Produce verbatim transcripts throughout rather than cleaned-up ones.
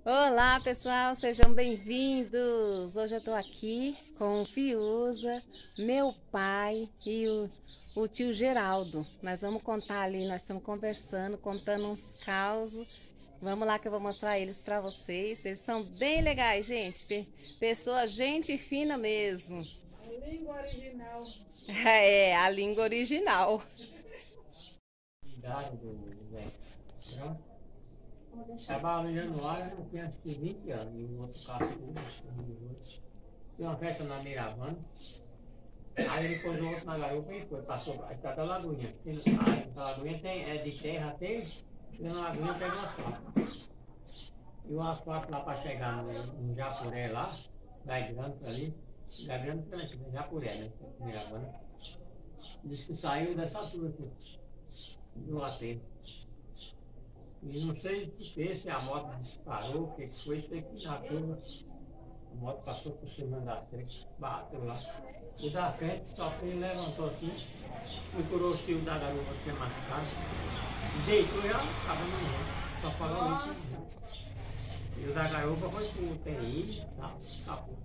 Olá, pessoal, sejam bem-vindos. Hoje eu tô aqui com o Fiuza, meu pai e o, o tio Geraldo. Nós vamos contar ali, nós estamos conversando, contando uns causos. Vamos lá que eu vou mostrar eles para vocês. Eles são bem legais, gente. Pe- Pessoa, gente fina mesmo. A língua original. É, a língua original. Idade do Zé. Então, trabalhava no Januário, eu tinha acho que vinte anos, e o outro carro tudo. Tinha uma festa na Miravana, aí depois o outro na garupa e foi, passou a estrada da Lagoinha. A Lagoinha tem, é de terra até, e na Lagoinha pega um asfalto. E o asfalto lá para chegar no, no Japuré lá, da Grande ali, da Grande também, Japuré, né? Miravana. Diz que saiu dessa altura aqui, do aterro. E não sei porque, se a moto disparou, o que foi, sei que na curva a moto passou por cima da frente, bateu lá. O da frente só foi, levantou assim, procurou o fio da garupa que tinha machucado, deitou e já estava morrendo. Só falou isso. E o da garupa foi pro U T I e tal, escapou.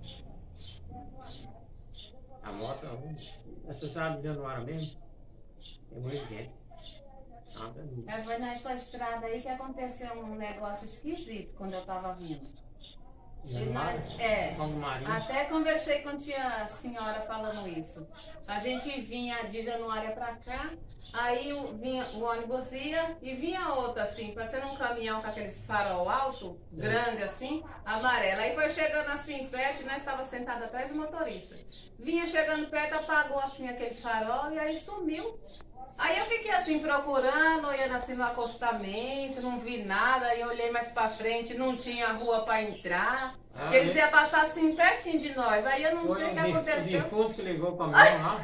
A moto, essa estrada de Januário mesmo, é muito gente. Nada dúvida. É, foi nessa estrada aí que aconteceu um negócio esquisito quando eu tava vindo. E Januário? nós- é, Paulo Marinho. até conversei com tia senhora falando isso. A gente vinha de Januária pra cá, aí o, vinha, o ônibus ia e vinha outro assim, parecendo um caminhão com aqueles farol alto, grande assim, amarelo. Aí foi chegando assim perto e nós estávamos sentados atrás do motorista. Vinha chegando perto, apagou assim aquele farol e aí sumiu. Aí eu fiquei assim procurando, olhando assim no acostamento, não vi nada, aí eu olhei mais pra frente, não tinha rua pra entrar. Ah, Eles é? iam passar assim pertinho de nós, aí eu não Foi sei o um que dif- aconteceu. defunto que ligou para mim lá.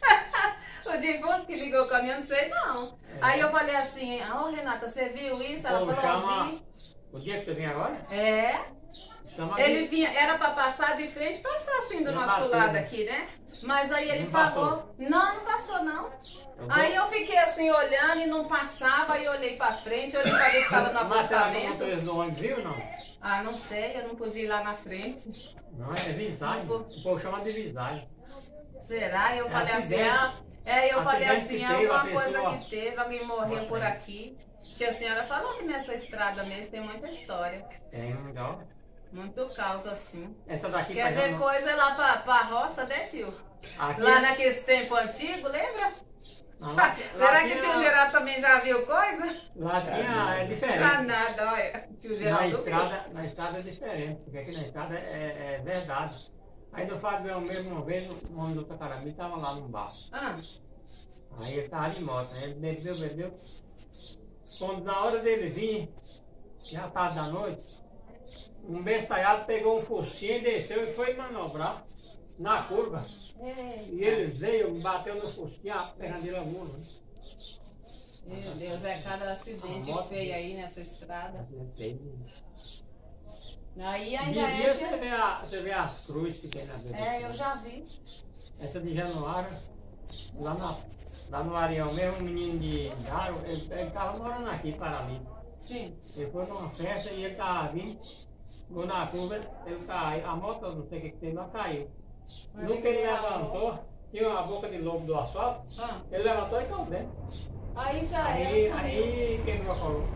O defunto que ligou o caminhão, não sei não. É. Aí eu falei assim, ô Renata, você viu isso? Ela Pô, falou, chama. vi. O dia que você vem agora? É, Chama ele ali. vinha, era pra passar de frente, passar assim do Não nosso bateu, lado né? aqui, né? Mas aí ele Não pagou. passou? Não, não passou não. Eu Aí vou- eu fiquei assim olhando e não passava, aí eu olhei pra frente, olhei pra ver se estava no Mas será que o acostamento. motorista do ônibus viu ou não? Ah, não sei, eu não podia ir lá na frente. Não, é visagem. Não, O povo chama de visagem. Será? Eu É falei assim, acidente. ah, é, eu falei Acidente assim, que teve, alguma a coisa pessoa- que teve, alguém morreu Nossa, por é. aqui. Tia senhora falou que nessa estrada mesmo tem muita história. Tem um ó. Muito caos assim. Essa daqui Quer pra ver Janu- coisa lá pra, pra roça, né, tio? Aqui, Lá naqueles tempos antigos, lembra? não, lá- Será lá que tinha- tio Geraldo também já viu coisa? Lá tinha, é Já diferente. nada, olha. Tio Na Geraldo viu. estrada, na estrada é diferente, porque aqui na estrada é, é verdade. Aí no Fabião mesmo, uma vez, o homem do Tacarami estava lá no bar. Ah, Aí ele estava de moto, né? Ele bebeu, bebeu. Quando na hora dele vir, já tarde da noite, um bestalhado pegou um focinho, desceu e foi manobrar na curva. E ele veio, bateu no focinho, a perna dele voou. Né? meu Deus, é cada acidente A moto- feio aí nessa estrada. Dia Aí a ainda dia é você que... vê, a- você vê as cruzes que tem na vida. É, eu já vi. Essa de Januário, lá, na, lá no Ariel mesmo, um menino de Garo, ele estava morando aqui, Paralímpico. Sim. Ele foi numa festa e ele estava vindo, chegou na curva, ele caiu, a moto, não sei o que que teve, mas caiu. Mas No que ele ele levantou, tinha uma boca de lobo do asfalto, Ah, ele levantou e caiu dentro. aí já Aí, é. aí quebrou a coluna.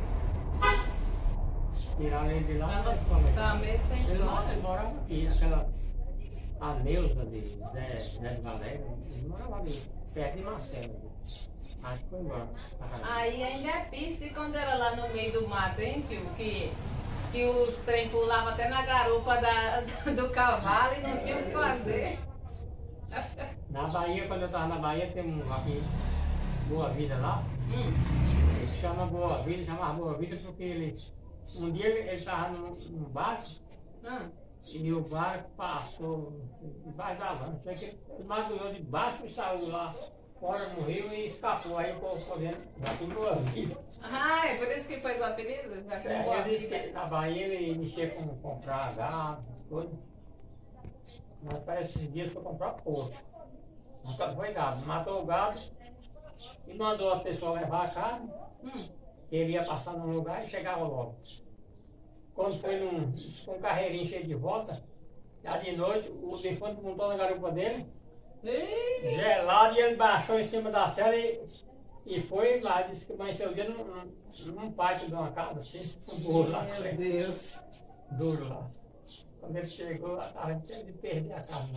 Tiraram ele de lá, Tava, mas como é? tava meio sem Ele mora- ele história. morava aqui, aquela. A Neuza de Zé, Zé de Valério, ele morava ali, perto de Marcelo. Acho que foi embora. pra casa. Aí ainda é pista e quando era lá no meio do mato, hein, tio? Que, que os trem pulavam até na garupa da, do cavalo e não tinha o que fazer. Na Bahia, quando eu estava na Bahia, tem um aqui, Boa Vida lá. Hum, Ele chama Boa Vida, chamava Boa Vida porque ele. Um dia ele estava num, num barco ah, e o barco passou debaixo da lama. Sei que ele mergulhou debaixo e saiu lá fora no rio e escapou. Aí o povo correndo, daqui Boa Vida. ah, é por isso que pôs o apelido? Já que É, boa ele disse vida. que na Bahia ele mexia com comprar gado, coisa. Mas parece que esses dias foi comprar porco. Nunca foi gado. Matou o gado e mandou a pessoa levar a carne. Hum, Ele ia passar num lugar e chegava logo. quando foi num, com um carreirinho cheio de volta, já de noite, o defunto montou na garupa dele, Ih, gelado, e ele baixou em cima da cela e, e foi lá, disse que amanheceu o dia num, num, num pátio de uma casa, assim, um burro lá, meu Deus. duro lá. Quando ele chegou, lá estava de perder a casa.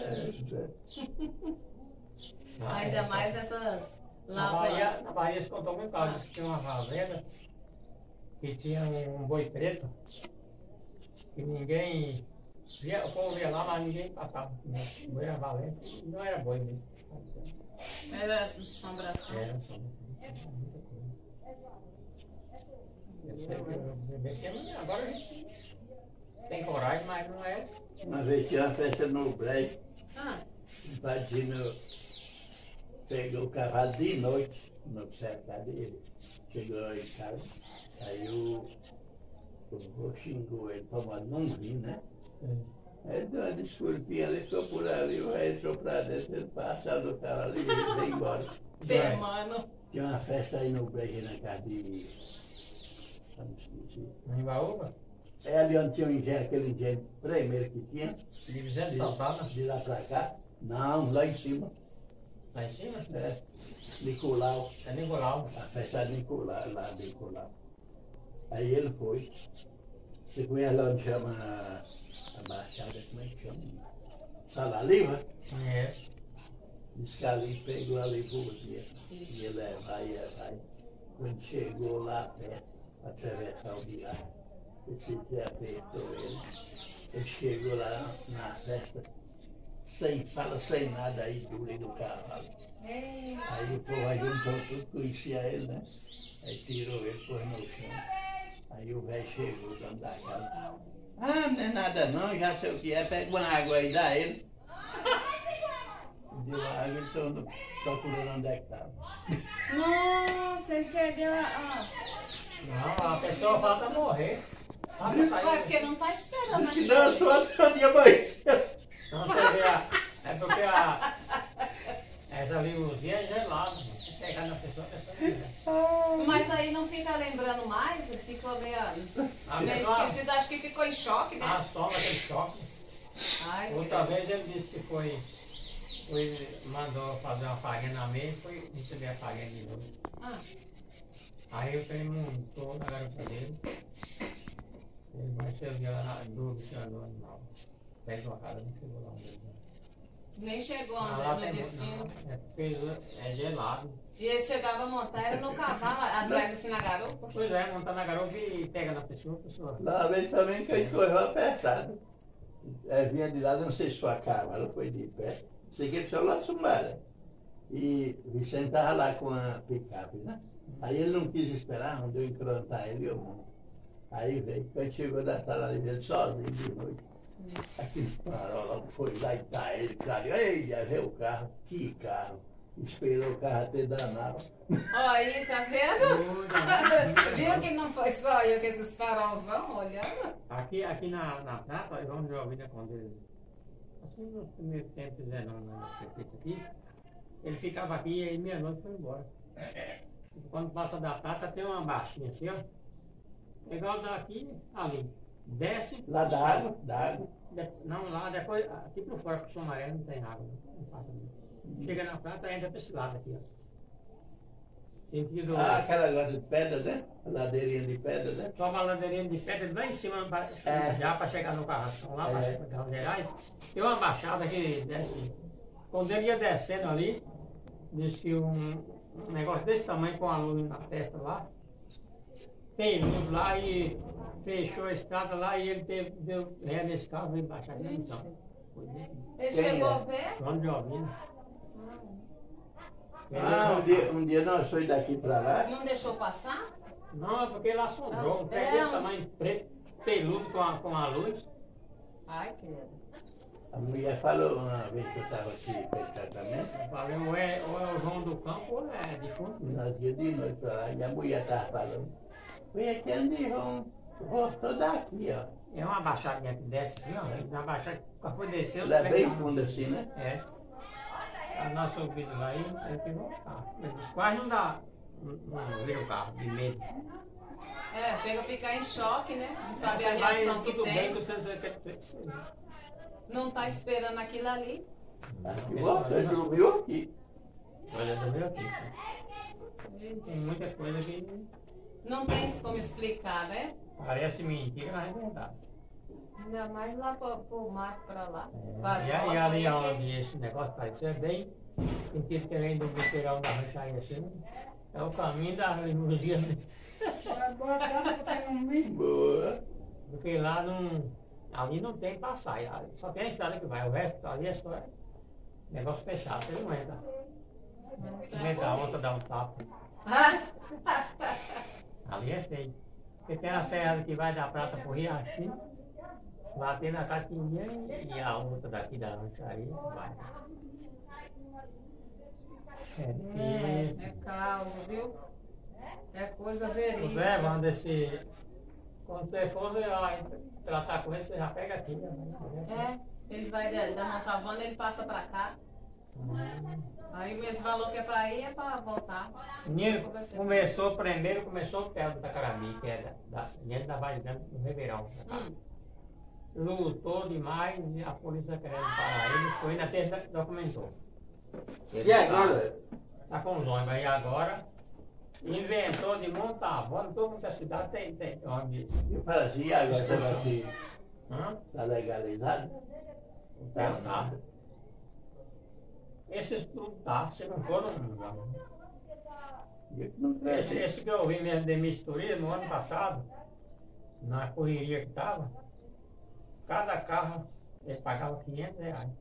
Ah, Ainda é, mais nessas Na lava. Bahia, na Bahia se contou muito caso, que tinha uma fazenda que tinha um boi preto, que ninguém via, o povo ia lá, mas ninguém passava. O boi era valente, não era boi mesmo. Era assombração. Era só muita coisa. Eu sei que eu bebê tinha- Agora a gente tem coragem, mas não é. Uma vez tinha uma festa no Brejo, Ah, o Padino pegou o cavalo de noite no cercado dele. Chegou em casa, aí o, o vô xingou ele tomando num vinho, né? Aí deu uma desculpinha, ele ficou por ali, o rei entrou pra dentro, ele passou o cavalo e veio embora. bem, mano. Tinha uma festa aí no Brejo, na casa de... como se diz? Em Baúba, É ali onde tinha o engenho, aquele engenho primeiro que tinha, de Vicente Santana, de lá pra cá. Não, lá em cima. lá em cima, É, Nicolau, é Nicolau. a festa de Nicolau, lá de Nicolau. Aí ele foi. Você conhece lá onde chama a, a Baixada, como é que chama? Salaliva? É. Diz que ali pegou ali Búzia. E ele é, vai, é, vai. Quando chegou lá perto, para atravessar o viário, esse dia apertou ele. Ele chegou lá na festa, sem fala, sem nada, aí duro do cavalo. Ei, Aí o povo juntou tudo, conhecia ele, né? Aí tirou ele, pôs no chão. Aí o velho chegou, dono da casa. Ah, não é nada não, já sei o que é, pega uma água aí, dá ele. Deu a água, então no- procurando onde é que estava. nossa, ele perdeu a. a... Não, a pessoa falta morrer. Ah, pra sair- Ué, porque não tá esperando. Diz que né? não, só só tinha banho. Não, você vê a, é porque a, essa limusine é gelada. Se pegar na pessoa, a pessoa não. Mas aí não fica lembrando mais? Ele ficou meio, A meio pessoa- esquecido, acho que ficou em choque, né? A sombra, aquele choque. Ai, Outra vez ele disse que foi, foi mandou fazer uma farinha na mesa e foi receber a farinha de novo. ah, Aí o trem montou na garupa dele. Ele vai chegar lá na dúvida, se andou animal. Pega uma cara, não chegou lá onde ele vai. nem chegou Ah, onde- lá no tem- destino. não, é, porque é gelado. E ele chegava a montar, era no cavalo, atrás assim na garupa. Pois é, montar na garupa e pega na pessoa, a pessoa. Lá uma vez também que ele correu apertado. É, vinha de lá, não sei se foi a cavalo, foi de pé. Sei que ele saiu lá Sumaré. E Vicente estava lá com a picape, né? Aí ele não quis esperar, mandou encrontar ele e eu monto. Aí veio, quando chegou da sala dele sozinho de noite. Aquele farol logo foi lá e tá ele, cara. Ei, já veio o carro, que carro. Esperou o carro até danar. Ó, aí, tá vendo? Viu que não foi só eu com esses farolzão olhando? Aqui, aqui na, na Prata, João de Alvina, quando ele, assim no primeiro tempo, fizeram na prefeito aqui, ele ficava aqui e aí meia-noite foi embora. Quando passa da Prata, tem uma baixinha assim, ó. Igual daqui, ali. Desce. Lá da água, da água. De- não, lá depois, aqui por fora, porque o Sumaré não tem água, não, não passa não. Chega na Prata, entra pra esse lado aqui, ó. Sentido. Ah, aquela agora de pedra, né? A ladeirinha de pedra, né? Só uma ladeirinha de pedra lá em cima, pra, É. já para chegar no carrascão, lá para É. chegar no Gerais. Tem uma baixada que desce. Quando ele ia descendo ali, disse que um, um negócio desse tamanho com a luz na testa lá, tem luz lá e fechou a estrada lá e ele teve, deu ré nesse carro e baixar aqui no chão. Foi desse. Ele Quem chegou é? a ver? João de Alvina. Ah, um dia, um dia nós fomos daqui pra lá. Não deixou passar? Não, é porque ele assombrou. Um trem É, desse um- tamanho preto, peludo com a, com a luz. Ai, credo. A mulher falou uma vez que eu estava aqui para tratamento. Eu falei, ou é, ou é o João do Campo ou é defunto. né? Nós ia de noite pra lá e a mulher estava falando. Foi aqui onde vão, voltou daqui, ó. É uma baixadinha que desce assim, ó. Na baixada, quando foi descer, Ela é trem bem tava- funda assim, né? É. A nossa subida lá, aí ele pegou um carro. Ele disse, quase não dá, não, não vira o carro, de medo. É, chega a ficar em choque, né? Não sabe a Você vai reação que tudo bem, tem. você, você quer... Não tá esperando aquilo ali. Você dormiu aqui. Olha, dormiu aqui. Tem muita coisa que Não tem como explicar, né? parece mentira, mas é verdade. Ainda mais lá pro, pro mato pra lá. É. Pras E aí, roças ali aí, onde esse negócio parece ser bem, sentido que vem do buqueirão da rancharia assim, é o caminho da limusina. Vai botar pra um milho. Boa. Porque lá não. Ali não tem passagem, ali só tem a estrada que vai, o resto ali é só negócio fechado, você não entra. Não entra, a onça dá um tapa. Ali é feio. Porque tem a serra que vai da Prata pro Riachinho, lá tem na Catinha e a outra daqui da rancharia vai. É É, difícil. é causa, viu? É coisa O verídica. Zé, manda esse. Quando você for, você vai tratar com ele, você já pega aqui. Né? É, ele vai da, da Montavana, ele passa pra cá. Aí o mesmo valor que é pra ir é pra voltar. O menino começou primeiro, começou o pé do Tacarabi, que é da, da, dentro da Vale Grande do Ribeirão. Hum. Lutou demais e a polícia querendo parar ele, foi na terça documentou. E agora? Tá com os ônibus aí agora. Inventou de montar a bola, toda muita cidade tem, tem ônibus. Eu falo assim, e agora você vai aqui. Hã? Está legalizado? Tá, tá. Esses tudo tá, você não for não. Não Esse, esse que eu vi mesmo de misturia no ano passado, na correria que tava, cada carro ele pagava quinhentos reais.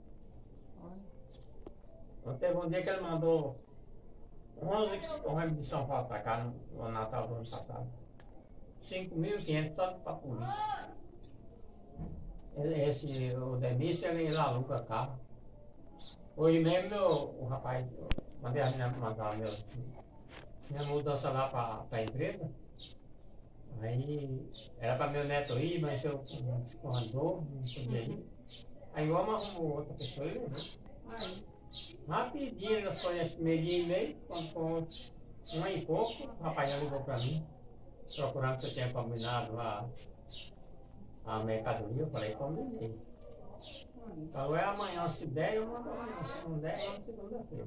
Então teve um dia que ele mandou onze ônibus de São Paulo para cá no, no Natal do ano passado. cinco mil e quinhentos só para a polícia. Ele, esse, o Demício, ele lá aluga carro. Hoje mesmo meu, o rapaz, eu mandei a menina mandar meu, minha mudança lá para a empresa. Aí era para meu neto ir, mas eu não andou, não podia ir. Aí eu arrumou outra pessoa e levou. Aí. Rapidinho, nós foi esse meio dia e meio, quando foi um e pouco, o rapaz já ligou para mim, procurando se eu tinha combinado a, a mercadoria. Eu falei, combinei. Falou, é amanhã, se der, eu mando amanhã, se não der, eu mando segunda-feira.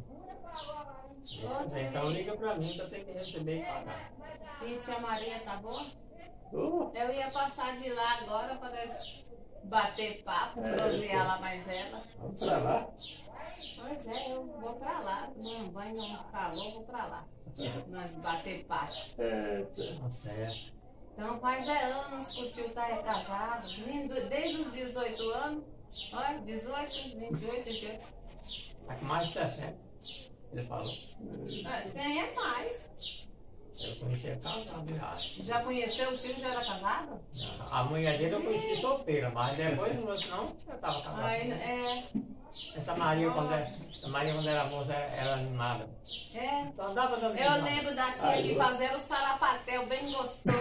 Então liga para mim que eu tenho que receber e pagar. E tia Maria tá boa? Oh, Eu ia passar de lá agora para nós bater papo, É, prosear lá mais ela. vamos para lá. Pois é, eu vou pra lá, tomar um banho, dar um calor, vou pra lá. Nós bater papo. É, Tá certo. Então faz é anos que o tio tá é casado, desde desde os dezoito anos. Olha, dezoito, vinte e oito, vinte e oito. Tá com mais de sessenta, ele falou. Ah, tem é mais. Eu conheci a casado já. Já conheceu o tio, já era casado? A mulher dele eu conheci solteira, mas depois não, não eu tava casado. Aí, é, Essa Maria, quando era, a Maria, quando era moça, era animada. é. Só andava dando Eu risada. lembro da tia Ai, que eu- fazendo o sarapatel bem gostoso.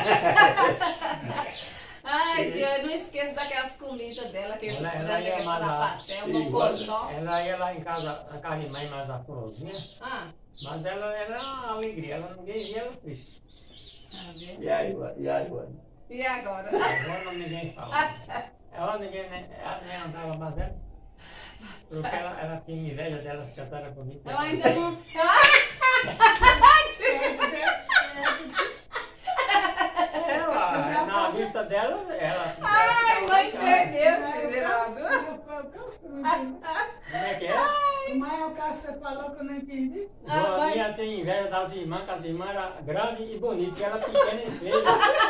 Ai, tia, eu não esqueço daquelas comidas dela, aqueles Ela- ela frango, ia aquele mandar- sarapatel, Igual- mocotó. Ela ia lá em casa, na casa de mãe, mais a florzinha, Ah, mas ela era uma alegria, ela ninguém via ela triste. tá vendo? E aí, e aí, Wanda? E agora? Agora não ninguém fala. Ela ninguém, ela nem andava mais ela. Porque ela, ela tinha inveja dela se cantar bonita. Eu ainda não. Ela, na vista dela, ela. Ai, ela não ficava- entendeu, tio Geraldo. Como é que é? O maior caso que você falou que eu não entendi. Ah, mas- Joaninha tinha inveja das irmãs, que as irmãs eram grandes e bonitas, e ela pequena e feia.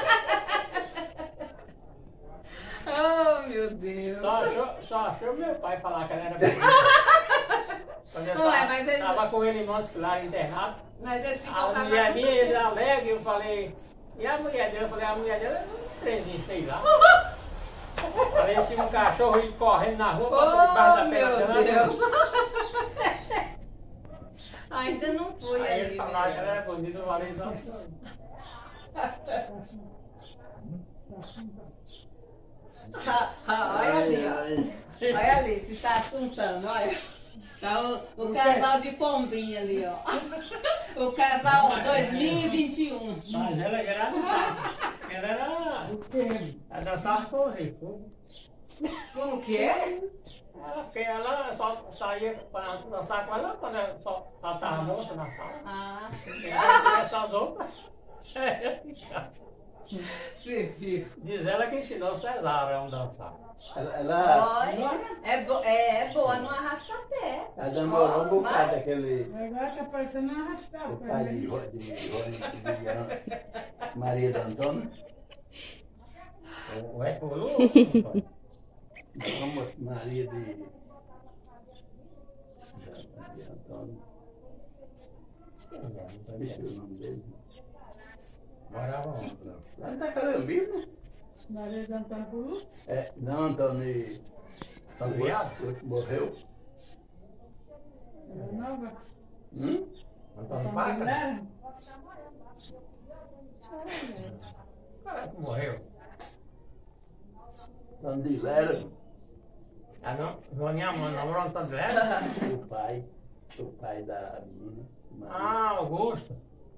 Oh, meu Deus. Só achou, só achou meu pai falar que ela era bonita. Quando eu Não, tava, é, mas eles- tava com ele em Montes Claros, internado. Mas eles ficam A casados. mulher minha, ele alegre, eu falei. E a mulher dele? Eu falei, a mulher dela é um trenzinho, sei lá. Falei assim, um cachorro ir correndo na rua, passa debaixo Oh, da meu perna dela. Deus. Ainda não foi Aí ali. ele falava que ela né? era bonita, eu falei só. Ah, ah, olha ali, ó. Ai, Olha ali, se tá assuntando, olha. Tá o, o casal de pombinha ali, ó. O casal dois mil e vinte e um. Mas ela era dançar. Ela era. O quê? Ela dançava com os ricos. Como que é? Ela, porque ela só saía para dançar com ela quando ela só faltava a moça na sala. Ah, sim. Ela tinha essas roupas. Sim, sim. Diz ela que ensinou o Cesar a dançar. Ela, ela, Olha, é, bo é, é boa no arrasta-pé. ela namorou um Ó, bocado mas- aquele. Agora tá parecendo arrastar O pra pai de, mim. Ro- de, Ro- de Maria do Antônio. O é por Lu? Vamos, Maria de. de Antônio. Esqueci o nome dele. Morava onde? Lá no Tacarambino. Maria do Antônio Pulu? É, não, Antônio. Antônio o Viado? outro- o outro morreu. Ela é nova? Hum? Antônio Antônio Paca? Guilherme? O cara que morreu. Antônio de Lera, Ah, não? Joaninha mãe namorou Antônio Lera? o pai. O pai da menina. Maria. Ah, Augusto.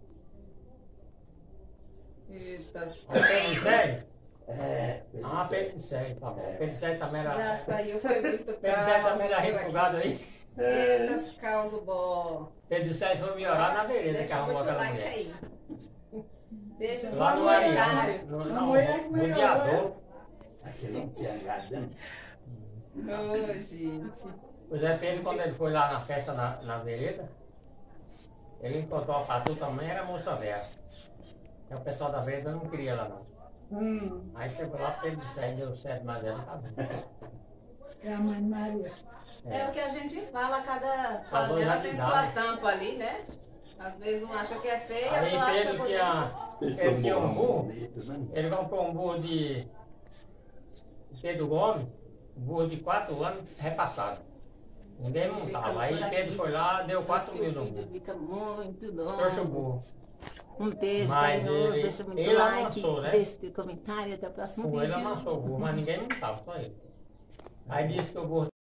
Isso, Pedicélio? É, Ah, Pedicélio, tá bom. Pedicélio também era. já saiu, foi muito Pedicélio também era caos. refugado aí. Eita, causa bom. Pedicélio foi melhorar na vereda que Deixa arrumou muito aquela like mulher. aí. Deixa Lá no comentário. Ariano. No, A não, mulher que no melhorou, Guiador. Aquele não tinha gado, né? Ô, gente. O Zé Pedro, quando ele foi lá na festa na, na vereda, ele encontrou a Patu também, era moça velha. E o pessoal da vereda não queria lá não. Hum, Aí chegou lá, porque ele disse, aí deu certo, mas ela tá bem. é a mãe Maria. É o que a gente fala, cada dois panela anos tem de sua idade. tampa ali, né? Às vezes um acha que é feia, Aí outro acha Pedro bonita. tinha, Ele ele tinha tomou um burro, bonito, né? ele comprou um burro de Pedro Gomes, um burro de quatro anos repassado. Ninguém montava. Aí Pedro foi lá, deu quatro mil no O vídeo burro. fica muito Trouxe o longo. burro. Um beijo Mas carinhoso, ele- deixa muito ele like, amansou, né? deixa seu comentário, até o próximo Com ele vídeo. amassou o burro, mas ninguém montava, só ele. Aí disse que o burro